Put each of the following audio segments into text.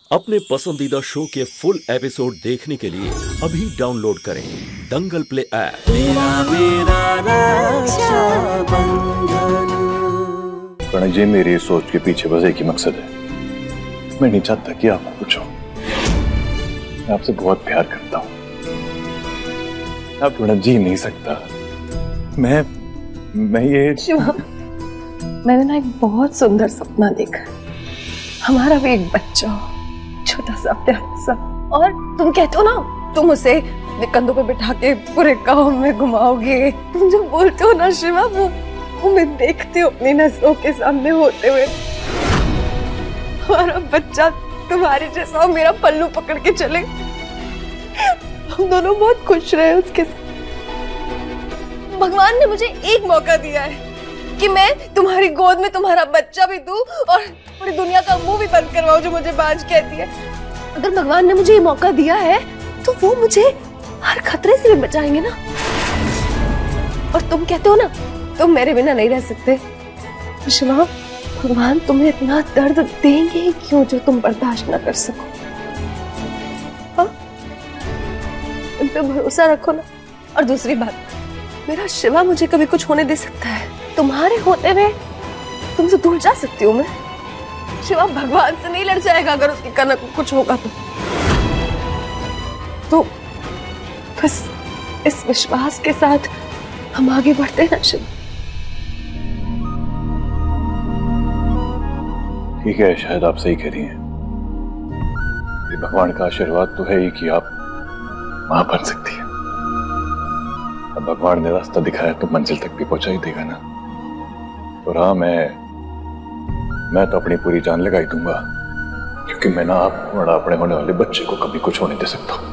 अपने पसंदीदा शो के फुल एपिसोड देखने के लिए अभी डाउनलोड करें दंगल प्ले ऐप। प्रणय जी, मेरी सोच के पीछे बस एक ही मकसद है। मैं नहीं चाहता कि आप कुछ हो। मैं आपसे बहुत प्यार करता हूँ। आप प्रणय जी नहीं सकता। मैं ये शिवा, मैंने ना एक बहुत सुंदर सपना देखा। हमारा भी एक बच्चा हो, छोटा सा प्यारा सा, और तुम कहते हो ना तुम उसे अपने कंधों पे बिठा के पूरे गांव में घुमाओगे। तुम जो बोलते हो ना शिवा, वो मैं देखती हूँ अपनी नजरों के सामने होते हुए। हमारा बच्चा तुम्हारे जैसा हो, मेरा पल्लू पकड़ के चले। हम दोनों बहुत खुश रहे उसके साथ। भगवान ने मुझे एक मौका दिया है कि मैं तुम्हारी गोद में तुम्हारा बच्चा भी दूं और पूरी दुनिया का मुंह भी बंद करवाऊं जो मुझे बांझ कहती है। अगर भगवान ने मुझे ये मौका दिया है तो वो मुझे हर खतरे से भी बचाएंगे ना। और तुम कहते हो ना तुम मेरे बिना नहीं रह सकते। शिवा, भगवान तुम्हें इतना दर्द देंगे ही क्यों जो तुम बर्दाश्त न कर सको। हाँ, इन पे भरोसा रखो ना। और दूसरी बात, मेरा शिवा मुझे कभी कुछ होने दे सकता है, तुम्हारे होते में तुमसे दूर जा सकती हूँ मैं। शिवा भगवान से नहीं लड़ जाएगा अगर उसकी कनक को कुछ होगा तो बस इस विश्वास के साथ हम आगे बढ़ते हैं ना शिवा। ठीक है, शायद आप सही कह रही हैं। भगवान का आशीर्वाद तो है ही कि आप मां बन सकती है। अब भगवान ने रास्ता दिखाया तो मंजिल तक भी पहुंचा ही देगा ना। और हाँ, मैं तो अपनी पूरी जान लगा ही दूंगा, क्योंकि मैं ना आपको और अपने होने वाले बच्चे को कभी कुछ होने दे सकता हूं।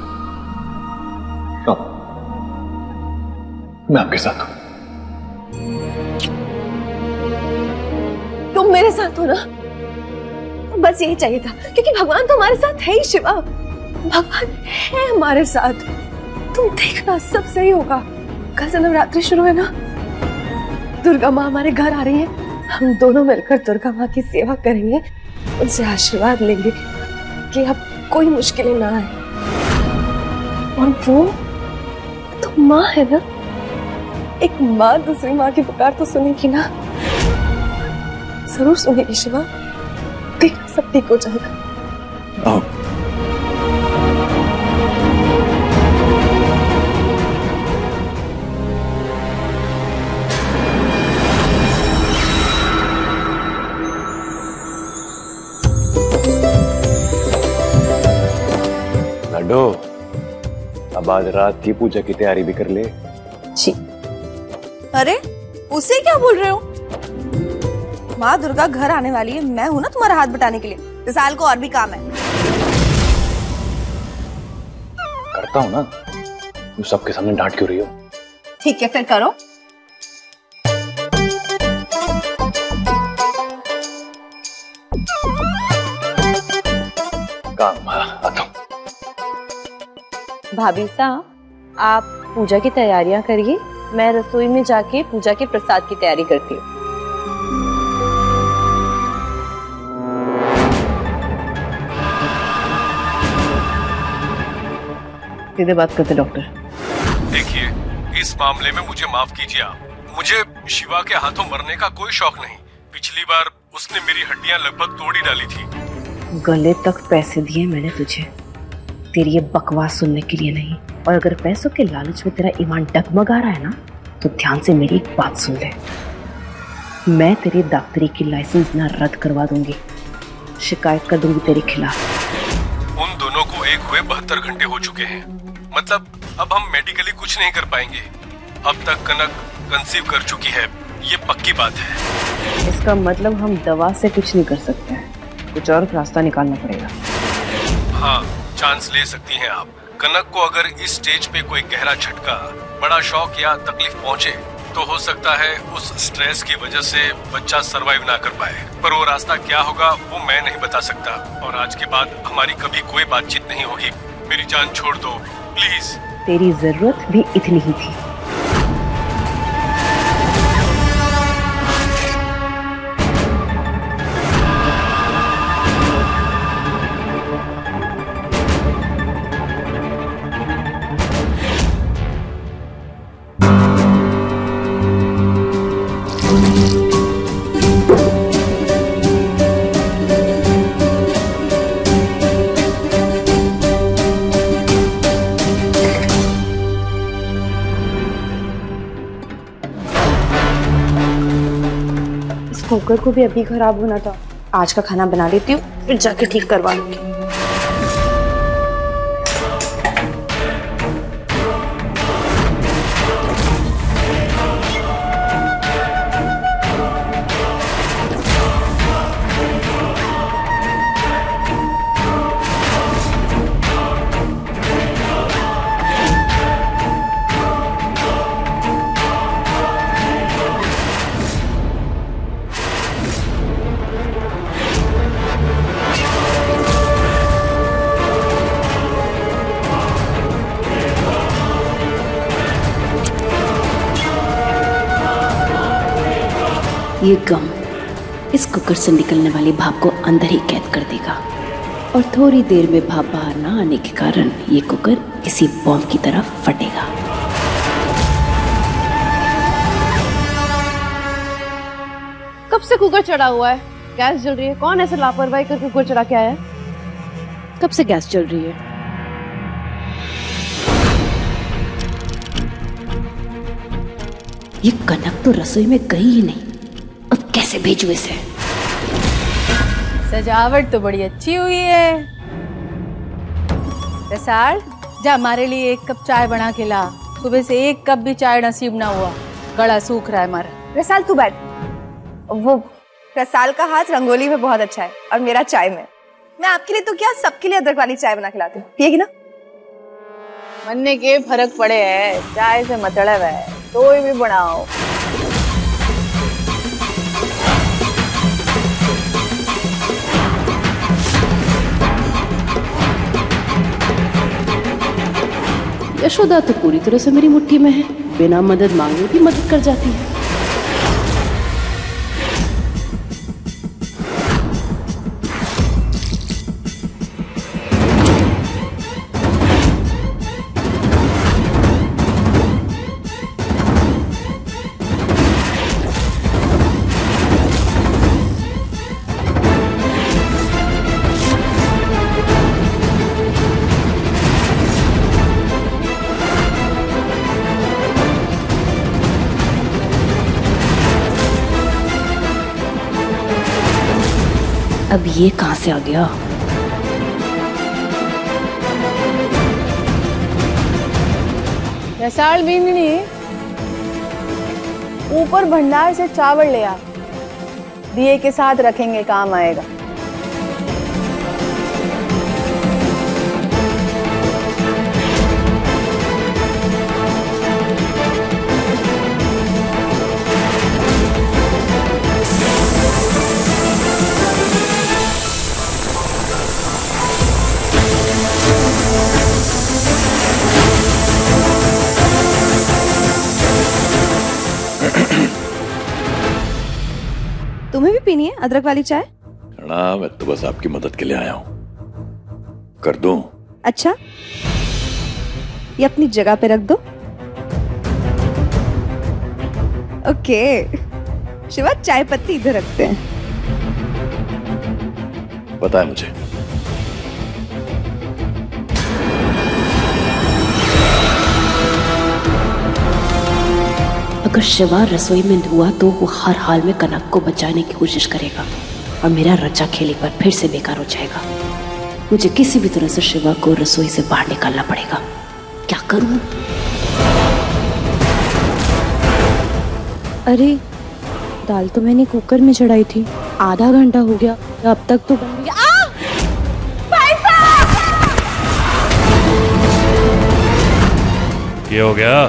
मैं आपके साथ हूं। तुम मेरे साथ हो ना, बस यही चाहिए था, क्योंकि भगवान तो हमारे साथ है ही शिवा। भगवान है हमारे साथ। तुम देखना सब सही होगा। कल से नवरात्रि शुरू है ना, दुर्गा माँ हमारे घर आ रही है। हम दोनों मिलकर दुर्गा माँ की सेवा करेंगे, उनसे आशीर्वाद लेंगे कि अब कोई मुश्किलें ना आए। और वो तो माँ है ना, एक माँ दूसरी माँ की पुकार तो सुनेगी ना, जरूर सुनेगी शिवा। देखना सब ठीक हो जाएगा। लाडो, अब आज रात की पूजा की तैयारी भी कर ले। जी। अरे उसे क्या बोल रहे हो? माँ दुर्गा घर आने वाली है, मैं हूं ना तुम्हारा हाथ बटाने के लिए। विशाल को और भी काम है। करता हूँ ना, तू सबके सामने डांट क्यों रही हो? ठीक है, फिर करो। काम आता हूँ। भाभी साहब, आप पूजा की तैयारियां करिए, मैं रसोई में जाके पूजा के प्रसाद की तैयारी करती हूँ। सीधे बात करते डॉक्टर। देखिए, इस मामले में मुझे माफ कीजिए आप। मुझे शिवा के हाथों मरने का कोई शौक नहीं। पिछली बार उसने मेरी हड्डियां लगभग तोड़ ही डाली थी। गले तक पैसे दिए मैंने तुझे, तेरी ये बकवास सुनने के लिए नहीं। और अगर पैसों के लालच में तेरा ईमान डगमगा रहा है ना, तो ध्यान से मेरी एक बात सुन ले। मैं तेरी डॉक्टरी की लाइसेंस ना रद्द करवा दूंगी, शिकायत कर दूंगी तेरे खिलाफ। उन दोनों को एक हुए 72 घंटे हो चुके हैं। मतलब अब हम मेडिकली कुछ नहीं कर पाएंगे। अब तक कनक कंसीव कर चुकी है, ये पक्की बात है। इसका मतलब हम दवा से कुछ नहीं कर सकते हैं, कुछ और रास्ता निकालना पड़ेगा। हाँ, चांस ले सकती हैं आप। कनक को अगर इस स्टेज पे कोई गहरा झटका, बड़ा शॉक या तकलीफ पहुंचे, तो हो सकता है उस स्ट्रेस की वजह से बच्चा सरवाइव ना कर पाए। पर वो रास्ता क्या होगा वो मैं नहीं बता सकता। और आज के बाद हमारी कभी कोई बातचीत नहीं होगी। मेरी जान छोड़ दो प्लीज। तेरी जरूरत भी इतनी ही थी। कुकर को भी अभी खराब होना था। आज का खाना बना लेती हूँ, फिर जाके ठीक करवा लूंगी। ये गम इस कुकर से निकलने वाली भाप को अंदर ही कैद कर देगा और थोड़ी देर में भाप बाहर ना आने के कारण ये कुकर किसी बॉम्ब की तरह फटेगा। कब से कुकर चढ़ा हुआ है? गैस जल रही है। कौन ऐसे लापरवाही करके कुकर चढ़ा के आया? कब से गैस चल रही है? ये कनक तो रसोई में गई ही नहीं, अब कैसे भेजू इसे? सजावट तो बड़ी अच्छी हुई है। रसाल, जा हमारे लिए एक कप चाय बना के ला। सुबह से एक कप भी चाय नसीब ना हुआ, गला सूख रहा है हमारा। रसाल तू बैठ। वो रसाल का हाथ रंगोली में बहुत अच्छा है और मेरा चाय में। मैं आपके लिए तो क्या सबके लिए अदरक वाली चाय बना के लाती हूँ, पिएगी ना? बनने के फर्क पड़े है, चाय से मतलब है, तो भी बनाओ। यशोदा तो पूरी तरह से मेरी मुट्ठी में है, बिना मदद मांगे भी मदद कर जाती है। अब ये कहां से आ गया? रसाल बीननी, ऊपर भंडार से चावल ले आ, दिए के साथ रखेंगे, काम आएगा। तुम्हें भी पीनी है अदरक वाली चाय? ना, मैं तो बस आपकी मदद के लिए आया हूँ। कर दूं? अच्छा, ये अपनी जगह पे रख दो। ओके शिवा, चाय पत्ती इधर रखते हैं। पता है मुझे। अगर शिवा रसोई में हुआ तो वो हर हाल में कनक को बचाने की कोशिश करेगा और मेरा रचा खेल एक बार फिर से बेकार हो जाएगा। मुझे किसी भी तरह से शिवा को रसोई से बाहर निकालना पड़ेगा। क्या करूं? अरे दाल तो मैंने कुकर में चढ़ाई थी, आधा घंटा हो गया, अब तक तो बन गया। क्या हो गया?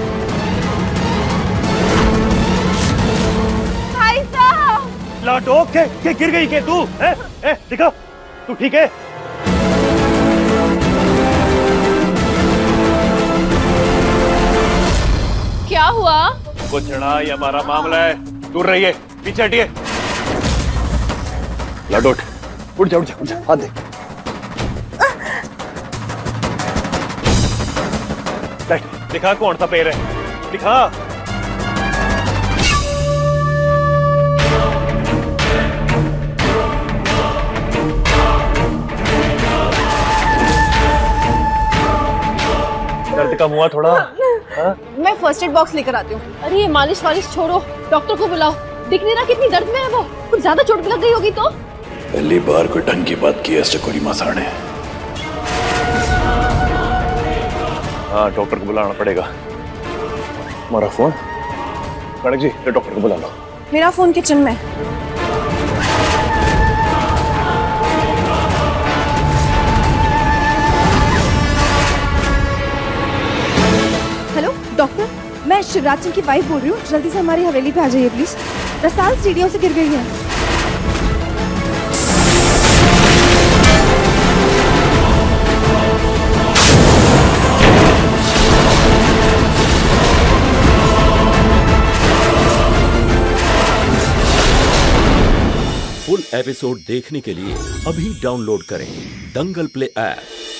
लाडो के गिर गई के तू? दिखा, तू ठीक है? क्या हुआ? कुछ चढ़ा, ये हमारा मामला है, दूर रहिए, पीछे हटिए। लाडो उठ जा, हाथ दे। दिखा कौन सा पैर है, दिखा। दर्द कम हुआ थोड़ा? मैं फर्स्ट एड बॉक्स लेकर आती हूँ। अरे ये मालिश वालिश छोड़ो, डॉक्टर को बुलाओ, दिख नहीं रहा कितनी दर्द में है वो। कुछ ज्यादा चोट लग गई होगी तो। पहली बार कोई ढंग की बात की है चकोरी मासाड़ ने। हाँ, डॉक्टर को बुलाना पड़ेगा। हमारा फोन। कनक जी, ये डॉक्टर को बुला लो। मेरा फोन किचन में। हेलो डॉक्टर, मैं शिवराज सिंह की वाइफ बोल रही हूँ। जल्दी से हमारी हवेली पे आ जाइए प्लीज। रसाल सीढ़ियों से गिर गई है। फुल एपिसोड देखने के लिए अभी डाउनलोड करें दंगल प्ले ऐप।